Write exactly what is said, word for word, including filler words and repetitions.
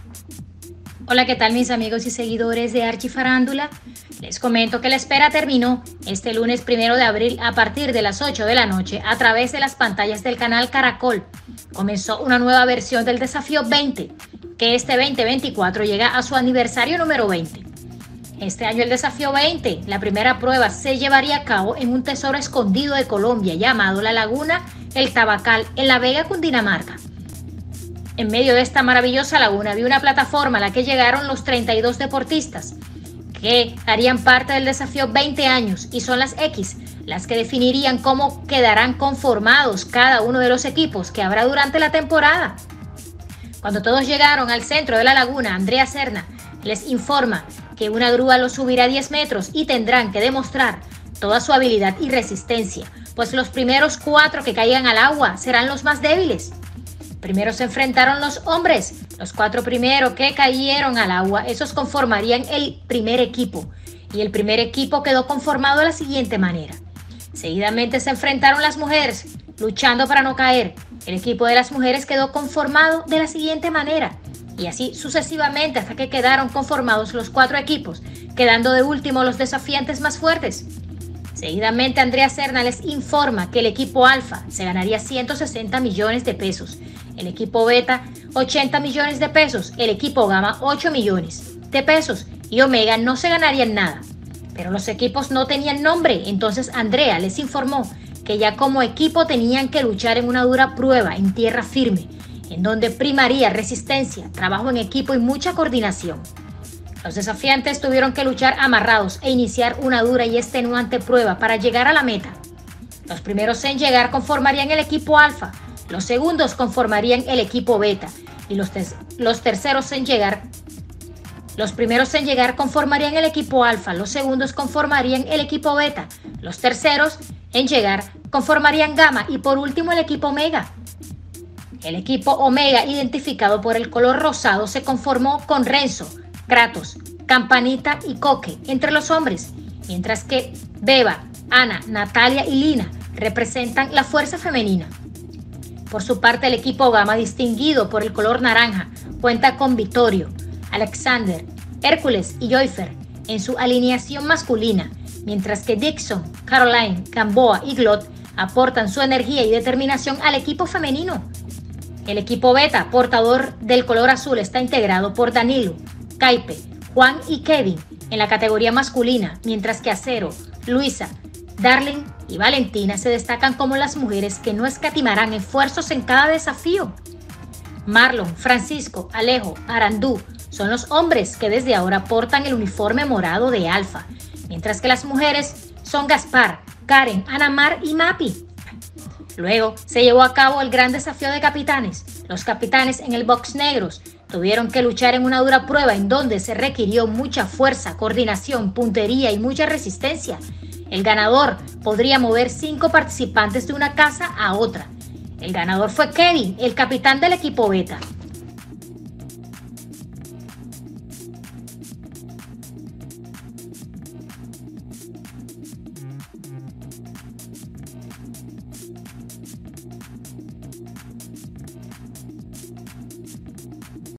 Hola, ¿qué tal mis amigos y seguidores de Archifarándula? Les comento que la espera terminó este lunes primero de abril a partir de las ocho de la noche a través de las pantallas del canal Caracol. Comenzó una nueva versión del Desafío veinte, que este veinte veinticuatro llega a su aniversario número veinte. Este año el Desafío veinte, la primera prueba, se llevaría a cabo en un tesoro escondido de Colombia llamado La Laguna El Tabacal en La Vega, Cundinamarca. En medio de esta maravillosa laguna había una plataforma a la que llegaron los treinta y dos deportistas que harían parte del Desafío veinte años, y son las X las que definirían cómo quedarán conformados cada uno de los equipos que habrá durante la temporada. Cuando todos llegaron al centro de la laguna, Andrea Serna les informa que una grúa los subirá a diez metros y tendrán que demostrar toda su habilidad y resistencia, pues los primeros cuatro que caigan al agua serán los más débiles. Primero se enfrentaron los hombres. Los cuatro primeros que cayeron al agua, esos conformarían el primer equipo. Y el primer equipo quedó conformado de la siguiente manera. Seguidamente se enfrentaron las mujeres, luchando para no caer. El equipo de las mujeres quedó conformado de la siguiente manera. Y así sucesivamente hasta que quedaron conformados los cuatro equipos, quedando de último los desafiantes más fuertes. Seguidamente Andrea Serna les informa que el equipo Alfa se ganaría ciento sesenta millones de pesos, el equipo Beta ochenta millones de pesos, el equipo Gamma ocho millones de pesos y Omega no se ganarían nada. Pero los equipos no tenían nombre, entonces Andrea les informó que ya como equipo tenían que luchar en una dura prueba en tierra firme, en donde primaría resistencia, trabajo en equipo y mucha coordinación. Los desafiantes tuvieron que luchar amarrados e iniciar una dura y extenuante prueba para llegar a la meta. Los primeros en llegar conformarían el equipo Alfa, los segundos conformarían el equipo Beta y los, te los terceros en llegar. Los primeros en llegar conformarían el equipo Alfa, los segundos conformarían el equipo Beta, los terceros en llegar conformarían Gamma y por último el equipo Omega. El equipo Omega, identificado por el color rosado, se conformó con Renzo, Kratos, Campanita y Coque entre los hombres, mientras que Beba, Ana, Natalia y Lina representan la fuerza femenina. Por su parte, el equipo Gamma, distinguido por el color naranja, cuenta con Vittorio, Alexander, Hércules y Joyfer en su alineación masculina, mientras que Dixon, Caroline, Gamboa y Glot aportan su energía y determinación al equipo femenino. El equipo Beta, portador del color azul, está integrado por Danilo, Caipe, Juan y Kevin en la categoría masculina, mientras que Acero, Luisa, Darling y Valentina se destacan como las mujeres que no escatimarán esfuerzos en cada desafío. Marlon, Francisco, Alejo, Arandú son los hombres que desde ahora portan el uniforme morado de Alfa, mientras que las mujeres son Gaspar, Karen, Anamar y Mapi. Luego se llevó a cabo el gran desafío de capitanes. Los capitanes en el box negros tuvieron que luchar en una dura prueba en donde se requirió mucha fuerza, coordinación, puntería y mucha resistencia. El ganador podría mover cinco participantes de una casa a otra. El ganador fue Kevin, el capitán del equipo Beta.